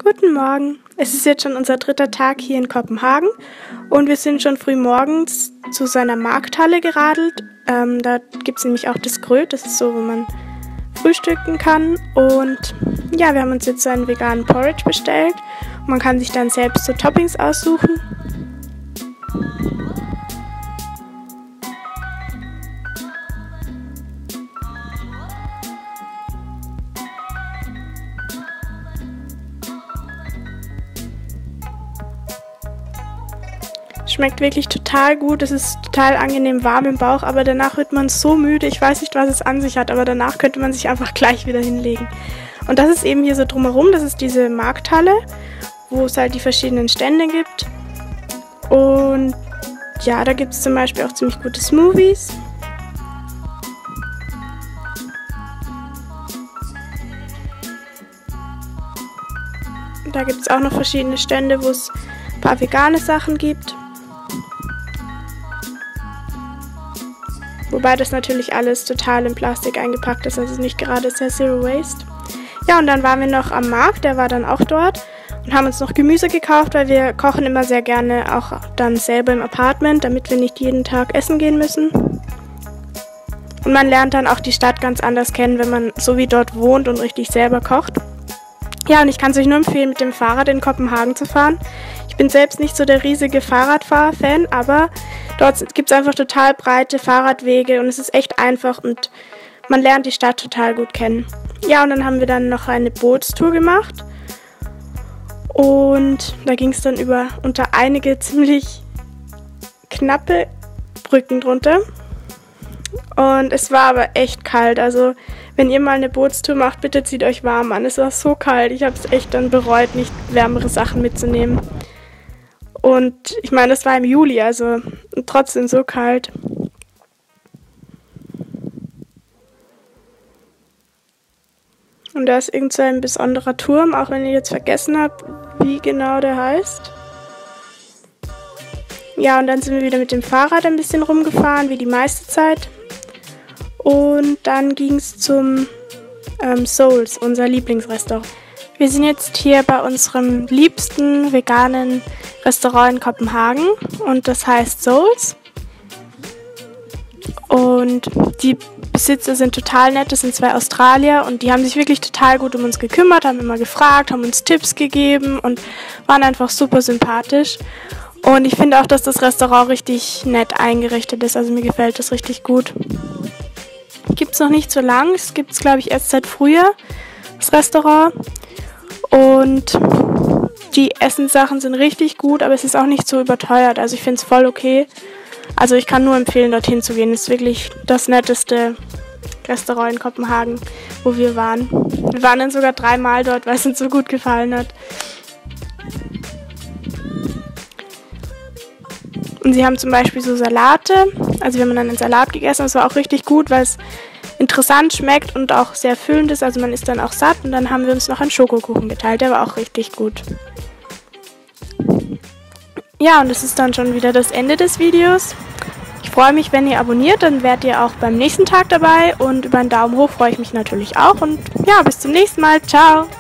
Guten Morgen. Es ist jetzt schon unser 3. Tag hier in Kopenhagen und wir sind schon früh morgens zu seiner Markthalle geradelt. Da gibt es nämlich auch das Gröt, das ist so, wo man frühstücken kann. Und ja, wir haben uns jetzt so einen veganen Porridge bestellt. Und man kann sich dann selbst so Toppings aussuchen. Schmeckt wirklich total gut, es ist total angenehm warm im Bauch, aber danach wird man so müde, ich weiß nicht, was es an sich hat, aber danach könnte man sich einfach gleich wieder hinlegen. Und das ist eben hier so drumherum, das ist diese Markthalle, wo es halt die verschiedenen Stände gibt. Und ja, da gibt es zum Beispiel auch ziemlich gute Smoothies. Da gibt es auch noch verschiedene Stände, wo es ein paar vegane Sachen gibt. Wobei das natürlich alles total in Plastik eingepackt ist, also nicht gerade sehr Zero Waste. Ja, und dann waren wir noch am Markt, der war dann auch dort und haben uns noch Gemüse gekauft, weil wir kochen immer sehr gerne auch dann selber im Apartment, damit wir nicht jeden Tag essen gehen müssen. Und man lernt dann auch die Stadt ganz anders kennen, wenn man so wie dort wohnt und richtig selber kocht. Ja, und ich kann es euch nur empfehlen, mit dem Fahrrad in Kopenhagen zu fahren. Ich bin selbst nicht so der riesige Fahrradfahr-Fan, aber dort gibt es einfach total breite Fahrradwege und es ist echt einfach und man lernt die Stadt total gut kennen. Ja, und dann haben wir dann noch eine Bootstour gemacht und da ging es dann unter einige ziemlich knappe Brücken drunter und es war aber echt kalt, also wenn ihr mal eine Bootstour macht, bitte zieht euch warm an. Es war so kalt, ich habe es echt dann bereut, nicht wärmere Sachen mitzunehmen. Und ich meine, das war im Juli, also trotzdem so kalt. Und da ist irgend so ein besonderer Turm, auch wenn ich jetzt vergessen habe, wie genau der heißt. Ja, und dann sind wir wieder mit dem Fahrrad ein bisschen rumgefahren, wie die meiste Zeit. Und dann ging es zum Souls, unser Lieblingsrestaurant. Wir sind jetzt hier bei unserem liebsten veganen Restaurant in Kopenhagen und das heißt Souls. Und die Besitzer sind total nett, das sind 2 Australier und die haben sich wirklich total gut um uns gekümmert, haben immer gefragt, haben uns Tipps gegeben und waren einfach super sympathisch. Und ich finde auch, dass das Restaurant richtig nett eingerichtet ist, also mir gefällt das richtig gut. Gibt es noch nicht so lang, es gibt es glaube ich erst seit Frühjahr, das Restaurant. Und die Essenssachen sind richtig gut, aber es ist auch nicht so überteuert, also ich finde es voll okay. Also ich kann nur empfehlen, dorthin zu gehen, es ist wirklich das netteste Restaurant in Kopenhagen, wo wir waren. Wir waren dann sogar 3-mal dort, weil es uns so gut gefallen hat. Und sie haben zum Beispiel so Salate, also wir haben dann einen Salat gegessen, das war auch richtig gut, weil es interessant schmeckt und auch sehr füllend ist, also man ist dann auch satt und dann haben wir uns noch einen Schokokuchen geteilt, der war auch richtig gut. Ja, und das ist dann schon wieder das Ende des Videos. Ich freue mich, wenn ihr abonniert, dann werdet ihr auch beim nächsten Tag dabei und über einen Daumen hoch freue ich mich natürlich auch und ja, bis zum nächsten Mal, ciao!